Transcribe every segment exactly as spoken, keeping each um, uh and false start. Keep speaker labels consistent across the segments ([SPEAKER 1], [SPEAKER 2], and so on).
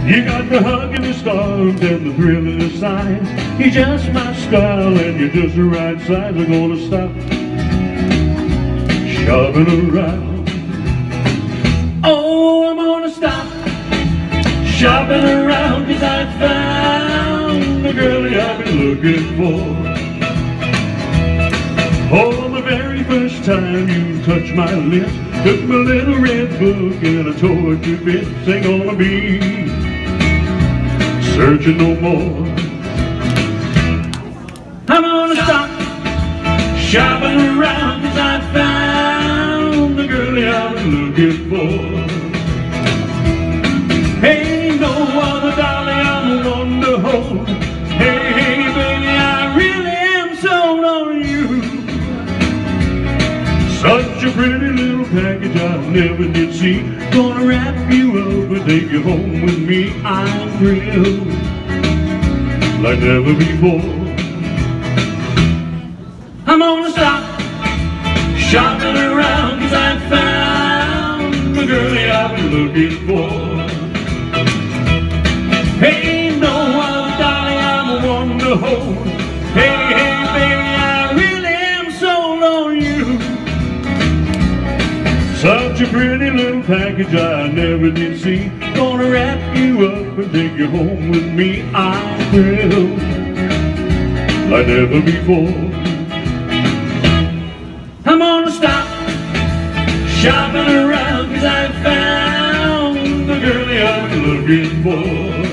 [SPEAKER 1] You got the hug in his arms and the thrill in his eyes. You're just my style and you're just the right size. I'm gonna stop shopping around. Oh, I'm gonna stop shopping around, 'cause I found the girl I've been looking for. Oh, the very first time you touched my lips, took my little red book and I tore it to bits. Ain't gonna be searching no more. I'm gonna stop shopping around, 'cause I found the girl I've been looking for. Ain't no other darling I'm the one to hold. Hey, hey, baby, I really am sold on you. Such a pretty little package I never did see. Gonna wrap you up and take you home with me. I'm thrilled like never before. I'm gonna stop shopping around, 'cause I found the girl I've been looking for. Ain't no other darling I'm the one to hold. Hey, hey, baby, I really am sold on you. Such a pretty little package I never did see. Gonna wrap you up and take you home with me. I'm thrilled like never before. I'm gonna stop shopping around, 'cause I found the girl I've been looking for.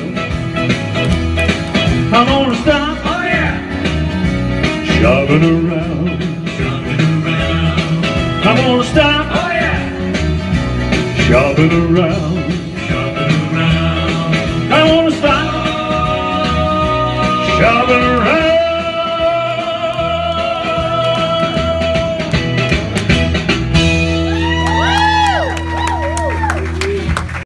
[SPEAKER 1] I'm gonna stop, oh yeah, shopping around, shopping around. I'm gonna stop, oh yeah, shopping around, shopping around. I wanna stop shopping around.